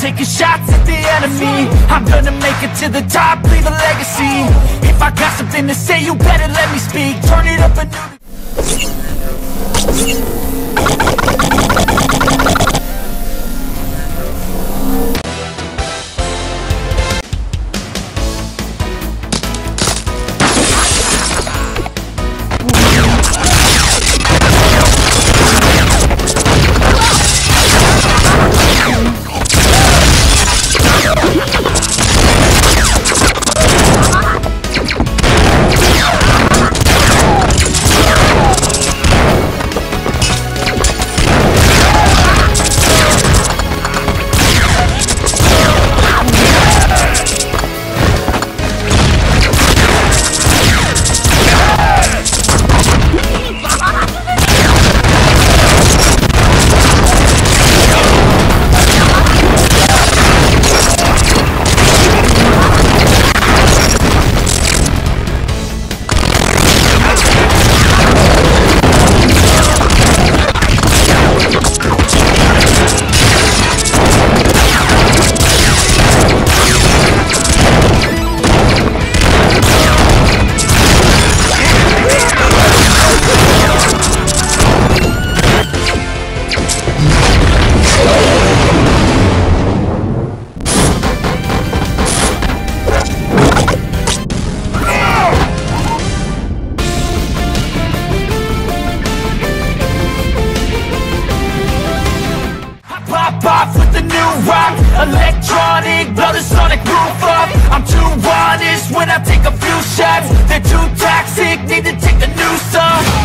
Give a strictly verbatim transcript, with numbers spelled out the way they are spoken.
taking shots at the enemy. I'm gonna make it to the top, leave a legacy. If I got something to say, you better let me speak. Turn it up a new... Off with the new rock, electronic, blow the sonic roof up. I'm too honest when I take a few shots. They're too toxic, need to take a new song.